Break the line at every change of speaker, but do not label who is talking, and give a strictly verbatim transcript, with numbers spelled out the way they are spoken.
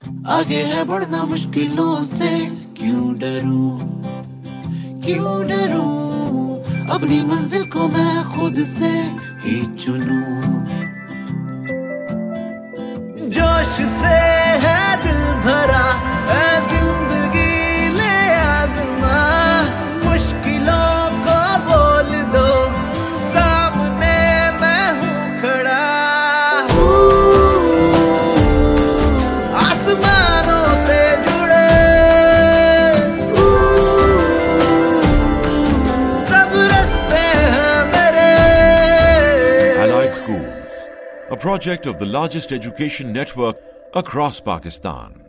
आगे है बढ़ना मुश्किलों से, क्यों डरूं क्यों डरूं, अपनी मंजिल को मैं खुद से ही चुनूं। जोश से है दिल भरा, ऐ जिंदगी ले आज़मा, मुश्किलों को बोल दो, सामने मैं हूँ खड़ा। आसमानों से जुड़े तब रास्ते हैं मेरे।
Allied Schools, a project of the largest education network across Pakistan.